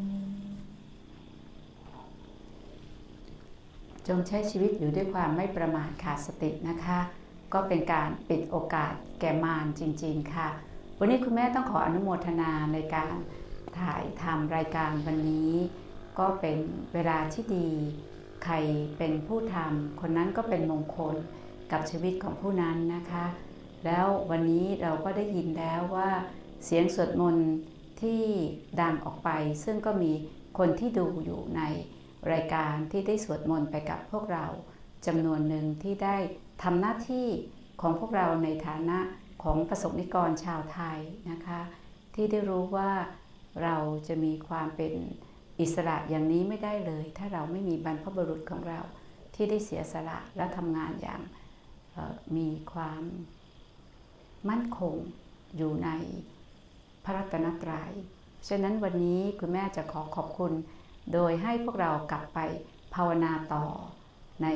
จงใช้ชีวิตอยู่ด้วยความไม่ประมาทขาดสตินะคะก็เป็นการปิดโอกาสแก่มารจริงๆค่ะวันนี้คุณแม่ต้องขออนุโมทนาในการถ่ายทำรายการวันนี้ก็เป็นเวลาที่ดีใครเป็นผู้ทำคนนั้นก็เป็นมงคลกับชีวิตของผู้นั้นนะคะแล้ววันนี้เราก็ได้ยินแล้วว่าเสียงสวดมนต์ที่ดังออกไปซึ่งก็มีคนที่ดูอยู่ในรายการที่ได้สวดมนต์ไปกับพวกเราจำนวนหนึ่งที่ได้ทำหน้าที่ของพวกเราในฐานะของประสบนิกรชาวไทยนะคะที่ได้รู้ว่าเราจะมีความเป็นอิสระอย่างนี้ไม่ได้เลยถ้าเราไม่มีบรรพบุรุษของเราที่ได้เสียสละและทำงานอย่างมีความมั่นคงอยู่ในพระรัตนตรัยฉะนั้นวันนี้คุณแม่จะขอขอบคุณโดยให้พวกเรากลับไปภาวนาต่อใน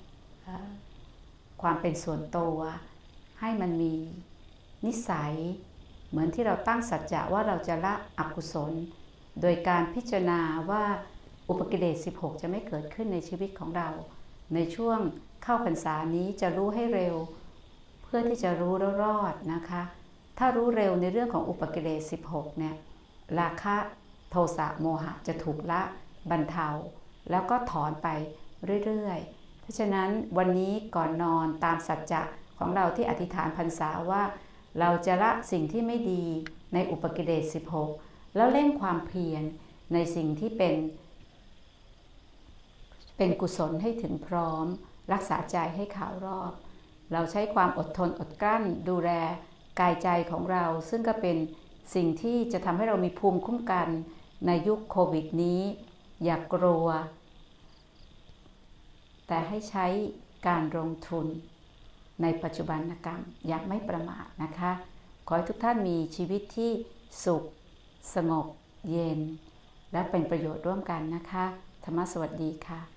ความเป็นส่วนตัวให้มันมีนิสัยเหมือนที่เราตั้งสัจจะว่าเราจะละอกุศลโดยการพิจารณาว่าอุปกิเลสสิบหกจะไม่เกิดขึ้นในชีวิตของเราในช่วงเข้าพรรษานี้จะรู้ให้เร็วเพื่อที่จะรู้แล้วรอดนะคะถ้ารู้เร็วในเรื่องของอุปกิเลสสิบหกเนี่ยราคะโทสะโมหะจะถูกละบรรเทาแล้วก็ถอนไปเรื่อยๆเพราะฉะนั้นวันนี้ก่อนนอนตามสัจจะของเราที่อธิษฐานพรรษาว่าเราจะละสิ่งที่ไม่ดีในอุปกิเลสสิบหกแล้วเร่งความเพียรในสิ่งที่เป็นเป็นกุศลให้ถึงพร้อมรักษาใจให้ขาวรอบเราใช้ความอดทนอดกลั้นดูแลกายใจของเราซึ่งก็เป็นสิ่งที่จะทำให้เรามีภูมิคุ้มกันในยุคโควิดนี้อย่ากลัวแต่ให้ใช้การลงทุนในปัจจุบันกรรมอย่างไม่ประมาทนะคะขอให้ทุกท่านมีชีวิตที่สุขสงบเย็นและเป็นประโยชน์ร่วมกันนะคะธรรมะสวัสดีค่ะ